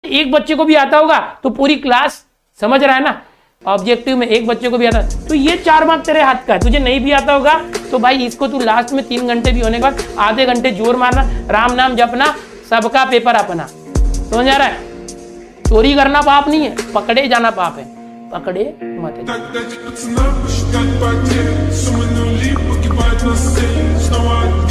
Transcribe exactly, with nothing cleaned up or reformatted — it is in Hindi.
एक बच्चे को भी आता होगा तो पूरी क्लास समझ रहा है ना। ऑब्जेक्टिव में एक बच्चे को भी आता तो ये चार मार्क तेरे हाथ का है। तुझे नहीं भी आता होगा तो भाई इसको तू लास्ट में तीन घंटे भी होने के बाद आधे घंटे जोर मारना, राम नाम जपना, सबका पेपर अपना। समझ आ रहा है? चोरी करना पाप नहीं है, पकड़े जाना पाप है। पकड़े मत।